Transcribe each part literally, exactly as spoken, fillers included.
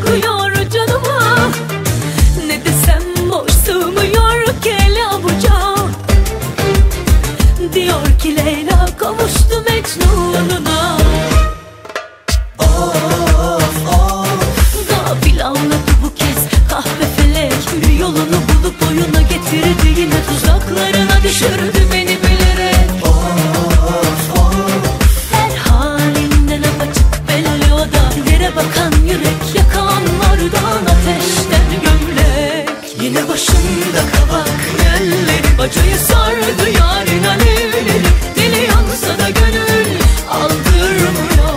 okuyor canıma. Ne desem boş sığmıyor ki el avuca. Diyor ki Leyla kavuştu Mecnun'una. Of of, gafil ağladı bu kez kahve felek. Yolunu bulup oyuna getirdi, yine tuzaklarına düşürdü beni bilerek. Of of, her halinden apaçık belli o da. Yere bakan yürek, yakanlardan ateşten gömlek. Yine başında kabak elleri, acıyı sardı yarın alevleri. Dili yansa da gönül aldırmıyor.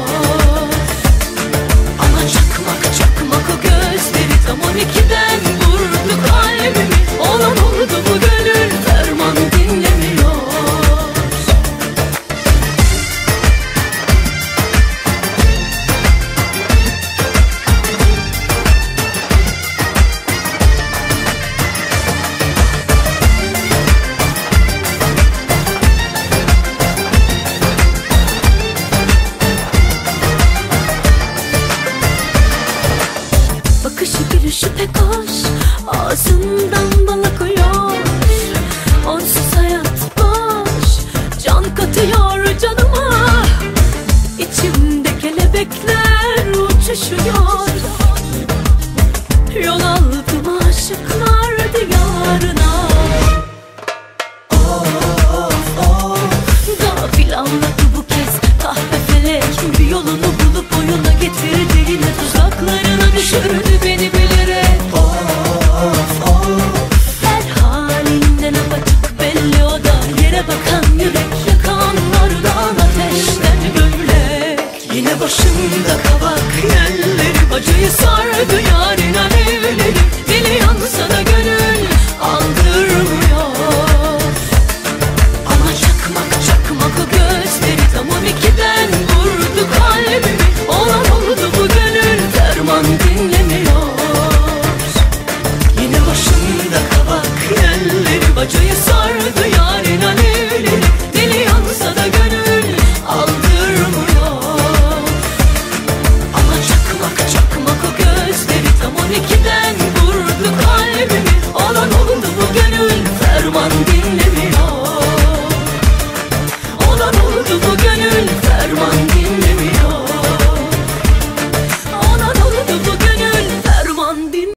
Ama çakmak çakmak o gözleri, tam on ikiden vurdu kalbimi. Olan oldu bu gönül, ferman dinlemiyor. Bakışı gülüşü pek hoş, ağzından bal